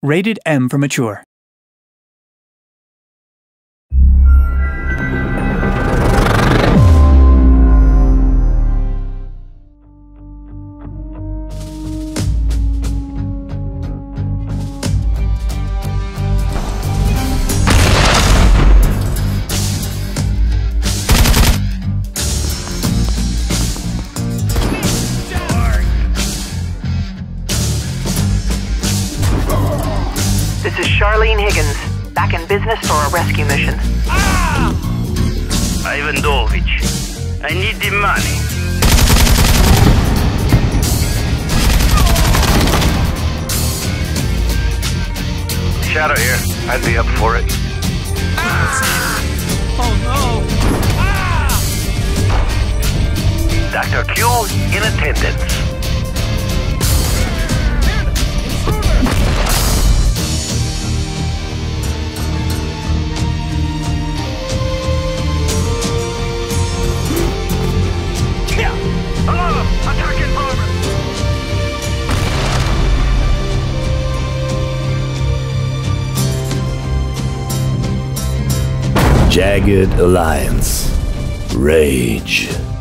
Rated M for mature. This is Charlene Higgins, back in business for a rescue mission. Ivan Dovich, I need the money. Shadow here, I'd be up for it. Oh no! Dr. Q in attendance. Alarm! Attacking armor! Jagged Alliance. Rage.